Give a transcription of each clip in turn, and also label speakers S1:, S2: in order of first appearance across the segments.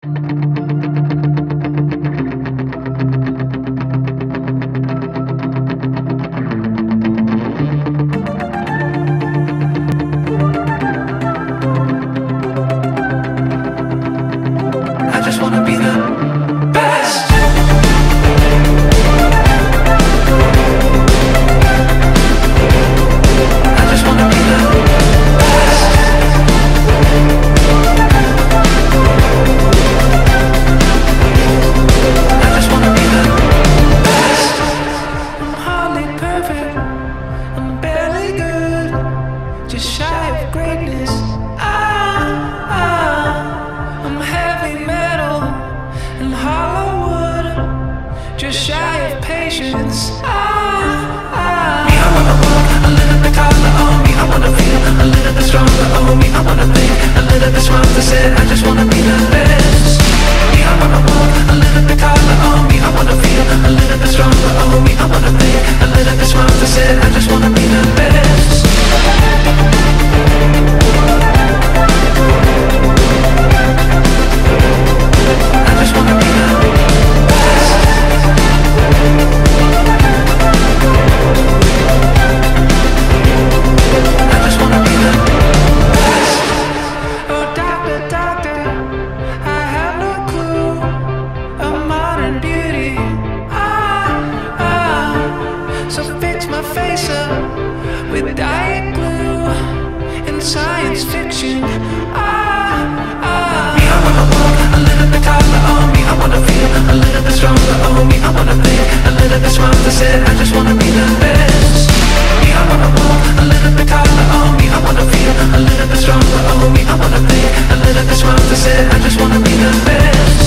S1: I just wanna be the best. I just wanna be the best. I just wanna be the best. I'm hardly perfect, I'm barely good, just shy of greatness. I'm heavy metal and hollow wood, just shy of patience. Me, I wanna walk a little bit taller. Oh, me, I wanna feel a little bit stronger. Oh, me, I wanna think a little bit smarter. Said I just wanna be the best. Me, I wanna walk a little bit taller. Oh, me, I wanna feel a little bit stronger. Oh, me, I wanna think a little bit smarter. Said I just wanna be the best. I just wanna be the best. I just wanna be the best. Oh, doctor, doctor, I have no clue of modern beauty. So fix my face up with diet glue in science fiction. Me, I wanna walk a little bit taller. Oh, me, I wanna feel a little bit stronger. Oh, me, I wanna think a little bit smarter. Said I just wanna be the best. Me, I wanna walk a little bit taller. Oh, me, I wanna feel a little bit stronger. Oh, me, I wanna think a little bit smarter. Said I just wanna be the best.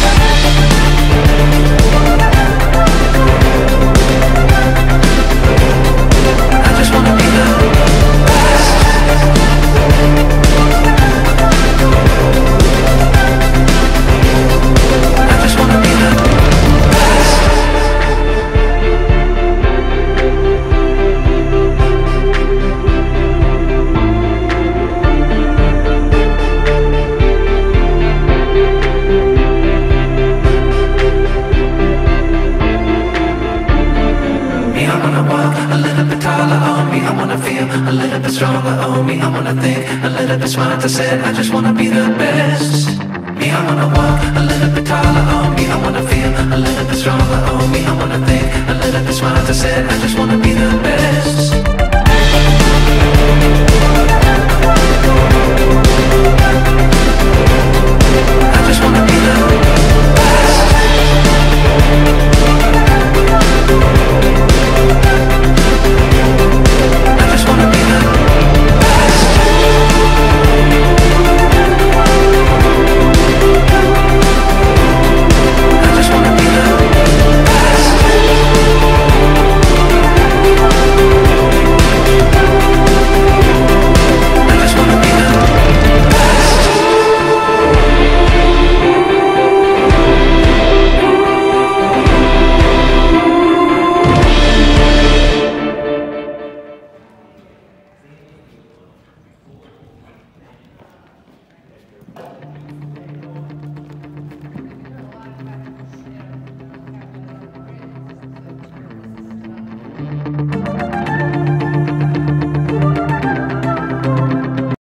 S1: I just wanna be the best. I just wanna be the best. Me, I wanna walk a little bit taller. Oh, me, I wanna feel a little bit stronger. Oh, me, I wanna think a little bit smarter. Said I just wanna be the best. Me, I wanna walk a little bit taller. Oh, me, I wanna feel a little bit stronger. Oh, me, I wanna think a little bit smarter. Said I just wanna be the best. I just wanna be the best. I just wanna be the best. I just wanna be the best. I just wanna be the best.